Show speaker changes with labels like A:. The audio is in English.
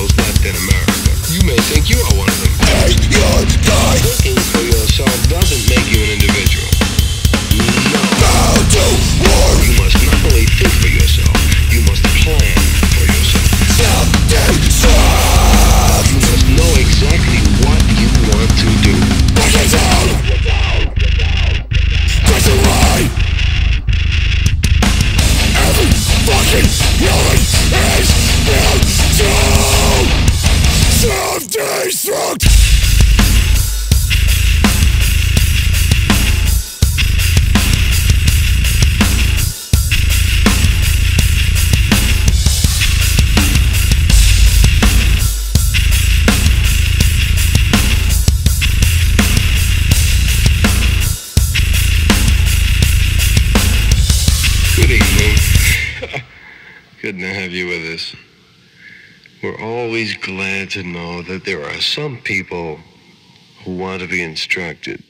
A: individuals left in America. You may think you are one of them. Thinking for yourself doesn't make you an individual. No. You must not only think for yourself, you must plan for yourself. You must know exactly what you want to do. Break it down! Break it right! Every fucking human is built to self-destruct! Good to have you with us. We're always glad to know that there are some people who want to be instructed.